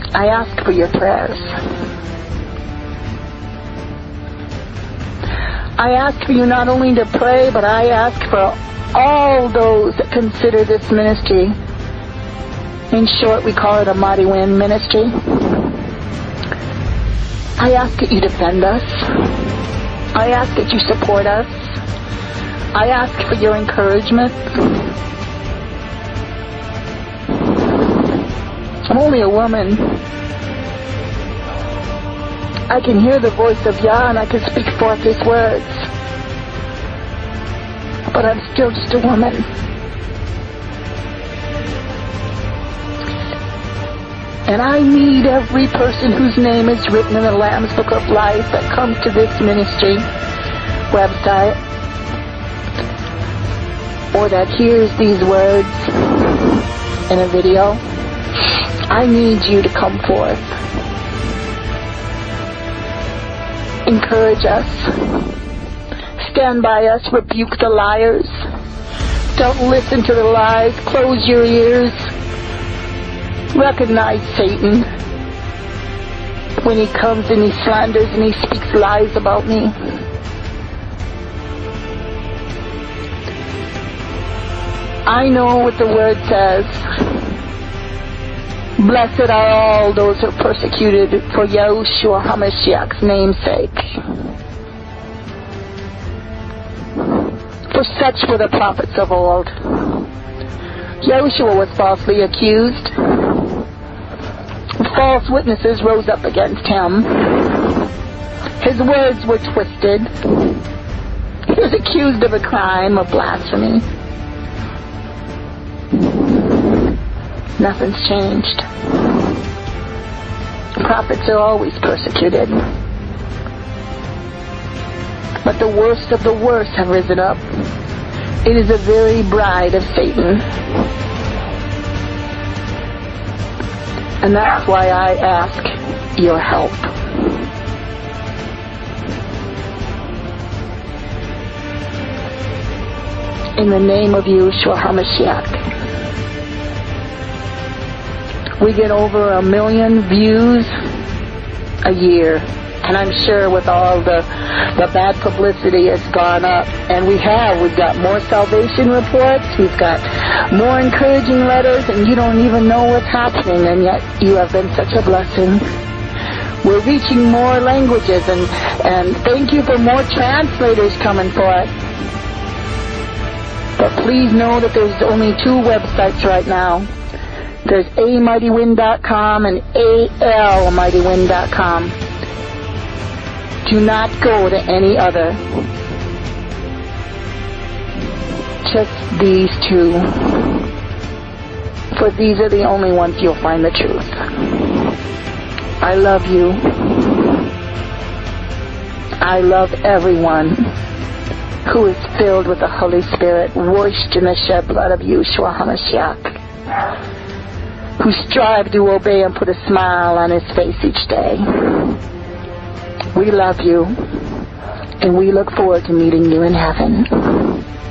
I ask for your prayers. I ask for you not only to pray, but I ask for all those that consider this ministry. In short, we call it a Mighty Wind ministry. I ask that you defend us. I ask that you support us. I ask for your encouragement. I'm only a woman. I can hear the voice of Yah and I can speak forth His words. But I'm still just a woman. And I need every person whose name is written in the Lamb's Book of Life that comes to this ministry website or that hears these words in a video. I need you to come forth. Encourage us. Stand by us. Rebuke the liars. Don't listen to the lies. Close your ears. Recognize Satan when he comes and he slanders and he speaks lies about me. I know what the word says. Blessed are all those who are persecuted for Yahushua HaMashiach's namesake. For such were the prophets of old. Yahushua was falsely accused. False witnesses rose up against him. His words were twisted. He was accused of a crime of blasphemy. Nothing's changed. Prophets are always persecuted. But the worst of the worst have risen up. It is the very bride of Satan. And that's why I ask your help. In the name of Yahushua HaMashiach. We get over 1 million views a year. And I'm sure with all the bad publicity it's gone up. And we've got more salvation reports, we've got more encouraging letters, and you don't even know what's happening, and yet you have been such a blessing. We're reaching more languages, and thank you for more translators coming for us. But please know that there's only 2 websites right now. There's AMIGHTYWIND.com and ALMightyWind.com. Do not go to any other. Just these 2. For these are the only ones you'll find the truth. I love you. I love everyone who is filled with the Holy Spirit, washed in the shed blood of Yahushua HaMashiach, who strive to obey and put a smile on his face each day. We love you, and we look forward to meeting you in heaven.